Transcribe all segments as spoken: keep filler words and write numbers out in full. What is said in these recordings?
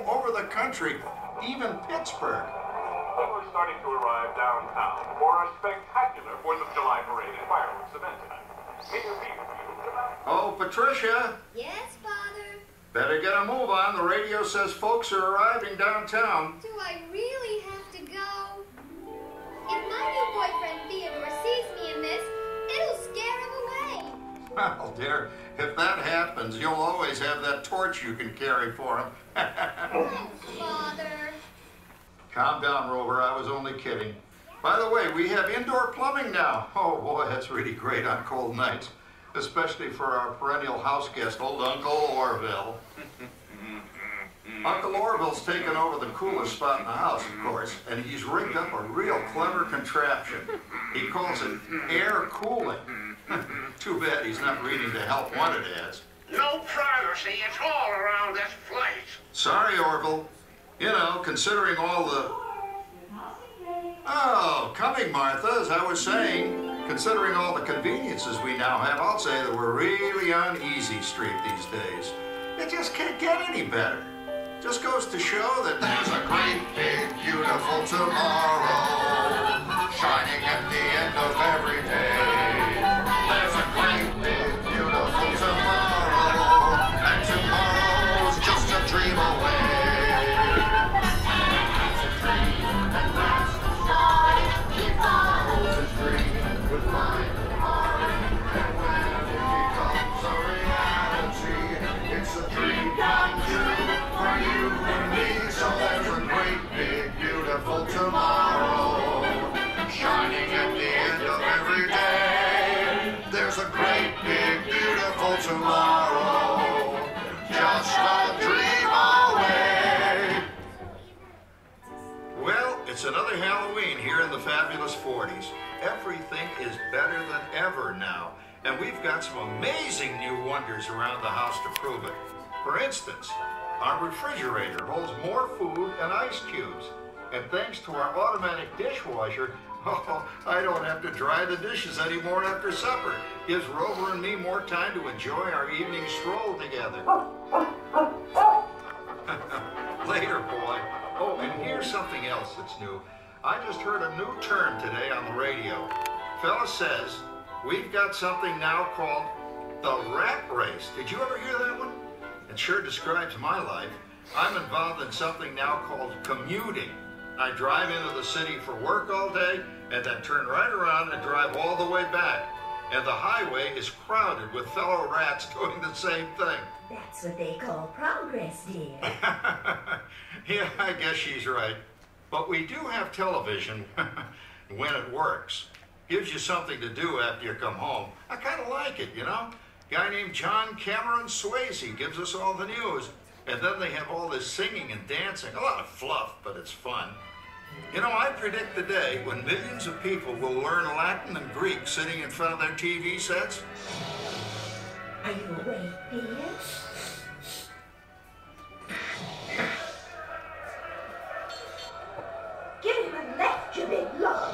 over the country, even Pittsburgh. People are starting to arrive downtown for a spectacular fourth of July parade and fireworks event tonight. Oh, Patricia. Yes, Father? Better get a move on. The radio says folks are arriving downtown. Do I really have to go? If my new boyfriend Theodore sees me in this, it'll scare him away. Well, dear, if that happens, you'll always have that torch you can carry for him. Oh, Father. Calm down, Rover. I was only kidding. By the way, we have indoor plumbing now. Oh, boy, that's really great on cold nights, especially for our perennial house guest, old Uncle Orville. Uncle Orville's taken over the coolest spot in the house, of course, and he's rigged up a real clever contraption. He calls it air cooling. Too bad he's not reading the Help Wanted ads. No privacy at all around this place. Sorry, Orville. You know, considering all the... Oh, coming, Martha, as I was saying, considering all the conveniences we now have, I'll say that we're really on easy street these days. It just can't get any better. Just goes to show that there's a great, big, beautiful tomorrow shining at the end of every day. There's a great, big, beautiful tomorrow, and tomorrow's just a dream away. That's a dream, and that's the shine. Keep follows his dream with mind and heart, and when it becomes a reality, it's a dream come true. For you and me, so there's a great, big, beautiful tomorrow shining at the end of every day. There's a great, big, beautiful tomorrow, just a dream away. Well, it's another Halloween here in the fabulous forties. Everything is better than ever now, and we've got some amazing new wonders around the house to prove it. For instance, our refrigerator holds more food and ice cubes. And thanks to our automatic dishwasher, oh, I don't have to dry the dishes anymore after supper. Gives Rover and me more time to enjoy our evening stroll together. Later, boy. Oh, and here's something else that's new. I just heard a new term today on the radio. Fella says, we've got something now called the rat race. Did you ever hear that one? It sure describes my life. I'm involved in something now called commuting. I drive into the city for work all day and then turn right around and drive all the way back. And the highway is crowded with fellow rats doing the same thing. That's what they call progress, dear. Yeah, I guess she's right. But we do have television when it works. Gives you something to do after you come home. I kind of like it, you know? Guy named John Cameron Swayze gives us all the news. And then they have all this singing and dancing. A lot of fluff, but it's fun. You know, I predict the day when millions of people will learn Latin and Greek sitting in front of their T V sets. Are you awake, dear? Give him a left, you big love.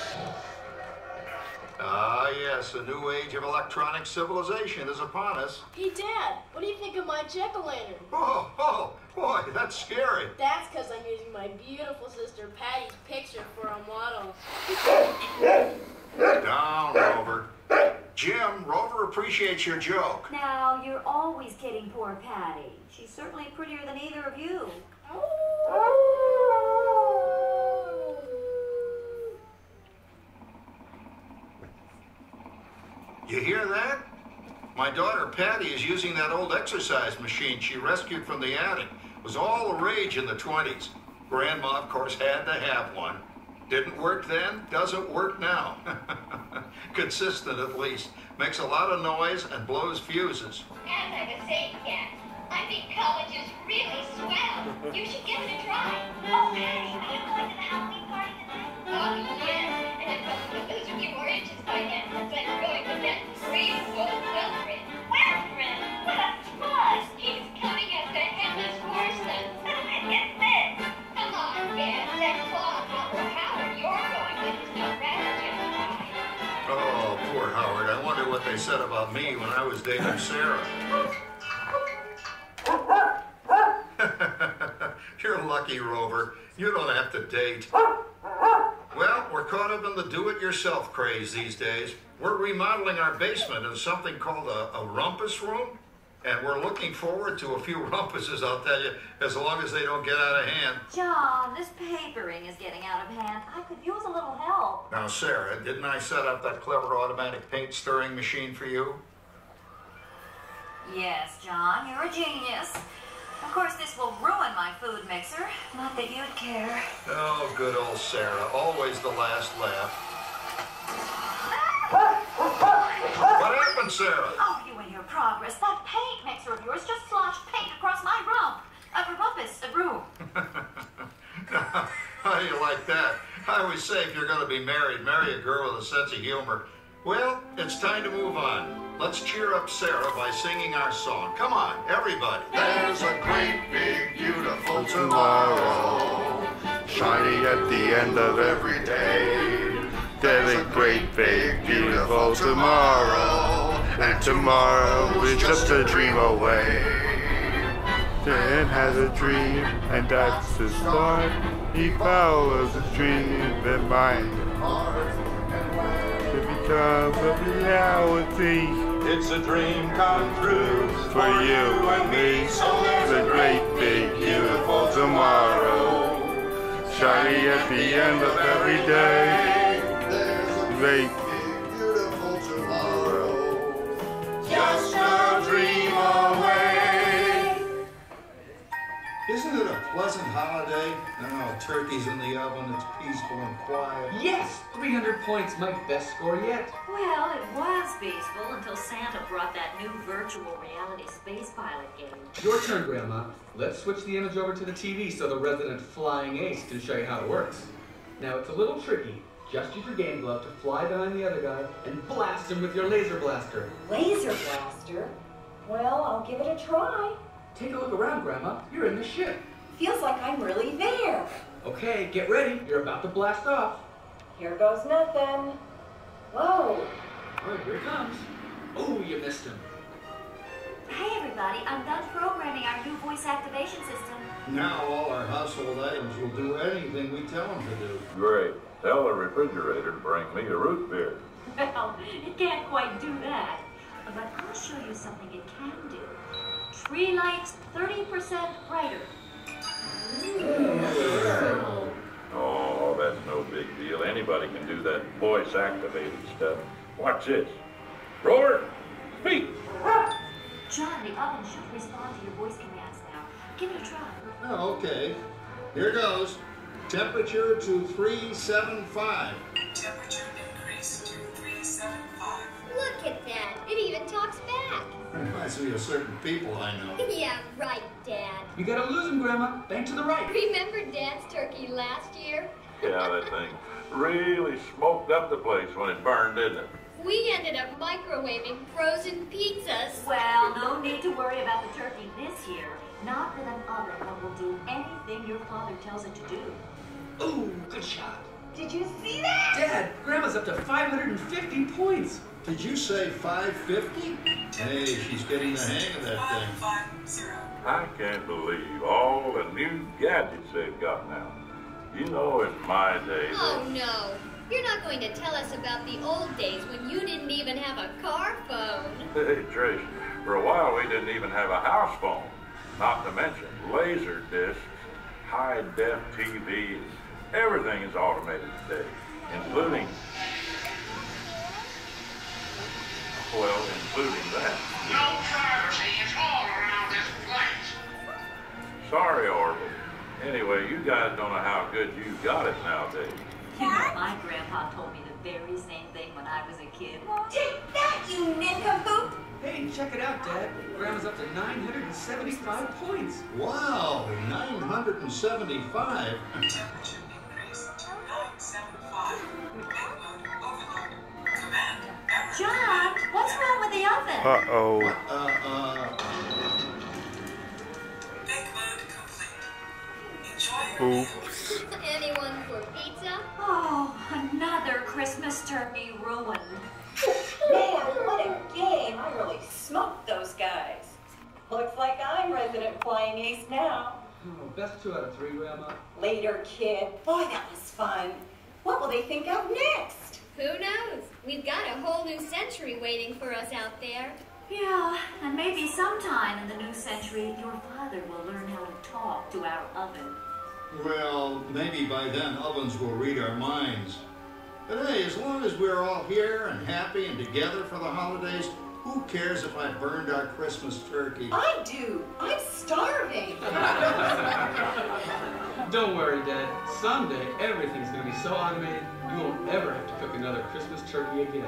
Ah, yes, a new age of electronic civilization is upon us. Hey, Dad, what do you think of my jack-o'-lantern? Oh, oh, boy, that's scary. That's because I'm using my beautiful sister Patty's picture for a model. Down, Rover. Jim, Rover appreciates your joke. Now, you're always kidding poor Patty. She's certainly prettier than either of you. You hear that? My daughter Patty is using that old exercise machine she rescued from the attic. It was all the rage in the twenties. Grandma, of course, had to have one. Didn't work then, doesn't work now. Consistent at least. Makes a lot of noise and blows fuses. As I was saying, Kat, I think college is really swell. You should give it a try. Oh, Patty, are you going to the Halloween party tonight? Oh, yes. And I'm going to lose a few more inches by then. But I'm going to get free gold Wilfred. Wilfred? What a fuss! He's coming as the headless horseman. And get this. Come on, Kat. That cloth Uncle Howard you're going with is no ratchet. Oh, poor Howard. I wonder what they said about me when I was dating Sarah. You're lucky, Rover. You don't have to date. Well, we're caught up in the do-it-yourself craze these days. We're remodeling our basement in something called a, a rumpus room. And we're looking forward to a few rumpuses, I'll tell you, as long as they don't get out of hand. John, this papering is getting out of hand. I could use a little help. Now, Sarah, didn't I set up that clever automatic paint stirring machine for you? Yes, John, you're a genius. Of course, this will ruin my food mixer. Not that you'd care. Oh, good old Sarah. Always the last laugh. What happened, Sarah? Oh, you and your progress. That paint mixer of yours just sloshed paint across my rump. A rumpus, a room. How do you like that? I always say if you're going to be married, marry a girl with a sense of humor. Well, it's time to move on. Let's cheer up Sarah by singing our song. Come on, everybody. There's a great big beautiful tomorrow, shining at the end of every day. There's a great big beautiful tomorrow, and tomorrow is just a dream away. Dan has a dream, and that's the start. He follows a dream in mind to become a reality. It's a dream come true For you and me, there's a great big beautiful tomorrow, shining at the end of every day. Great Big, beautiful tomorrow. just a dream away. Isn't it a pleasant holiday? Oh, turkey's in the oven, it's peaceful and quiet. Yes! three hundred points, my best score yet. Well, it was peaceful until Santa brought that new virtual reality space pilot game. Your turn, Grandma. Let's switch the image over to the T V so the resident flying ace can show you how it works. Now, it's a little tricky. Just use your game glove to fly behind the other guy and blast him with your laser blaster. Laser blaster? Well, I'll give it a try. Take a look around, Grandma. You're in the ship. Feels like I'm really there. Okay, get ready. You're about to blast off. Here goes nothing. Whoa. All right, here it comes. Oh, you missed him. Hey, everybody, I'm done programming our new voice activation system. Now all our household items will do anything we tell them to do. Great. Tell the refrigerator to bring me a root beer. Well, it can't quite do that. But I'll show you something it can do. Tree lights thirty percent brighter. Oh, that's no big deal. Anybody can do that voice-activated stuff. Watch this. Roar, speak. John, the oven should respond to your voice commands now. Give it a try. Oh, okay. Here goes. Temperature to three seventy-five. Temperature increase to three seventy-five. Look at that. It even talks back. Reminds me of certain people I know. Yeah, right, Dad. You gotta lose him, Grandma. Bank to the right. Remember Dad's turkey last year? Yeah, that thing really smoked up the place when it burned, didn't it? We ended up microwaving frozen pizzas. Well, no need to worry about the turkey this year. Not with an oven that will do anything your father tells it to do. Ooh, good shot. Did you see that? Dad, Grandma's up to five hundred fifty points. Did you say five fifty? Hey, she's getting the hang of that thing. five five zero. I can't believe all the new gadgets they've got now. You know, in my day... Oh, no. You're not going to tell us about the old days when you didn't even have a car phone. Hey, Trish, for a while we didn't even have a house phone. Not to mention laser discs, high-def T Vs. Everything is automated today, including... Well, including that. No privacy is all around this place. Sorry, Orville. Anyway, you guys don't know how good you got it nowadays. You know, my grandpa told me the very same thing when I was a kid. Take that, you nincompoop! Hey, check it out, Dad. Grandma's up to nine hundred seventy-five points. Wow, nine hundred seventy-five. Temperature increase nine seventy-five. Payload overload. Command error. John, what's wrong with the oven? Uh-oh. Uh, uh, Big mode complete. Enjoy your Oops. Anyone for pizza? Oh, another Christmas turkey ruined. Man, what a game. I really smoked those guys. Looks like I'm resident flying ace now. Oh, best two out of three, Grandma. Later, kid. Boy, that was fun. What will they think of next? Who knows? We've got a whole new century waiting for us out there. Yeah, and maybe sometime in the new century, your father will learn how to talk to our oven. Well, maybe by then ovens will read our minds. But hey, as long as we're all here and happy and together for the holidays, who cares if I burned our Christmas turkey? I do. I'm starving. Don't worry, Dad. Someday, everything's going to be so automated, you won't ever have to cook another Christmas turkey again.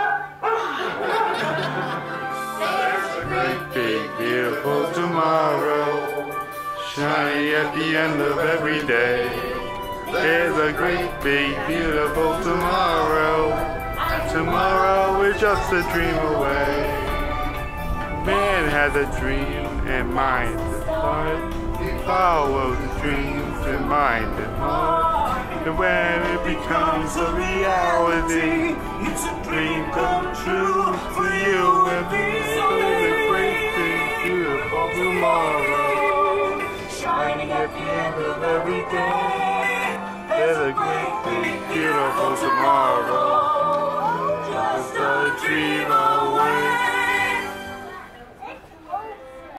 There's a great big beautiful tomorrow, shiny at the end of every day. There's a great big beautiful tomorrow, and tomorrow is just a dream away. Man has a dream and mind is hard. He follows his dreams and mind is hard. And when it becomes a reality, it's a dream come true for you and me. There's a great big beautiful tomorrow, shining at the end of every day. There's a great big beautiful tomorrow, just a dream of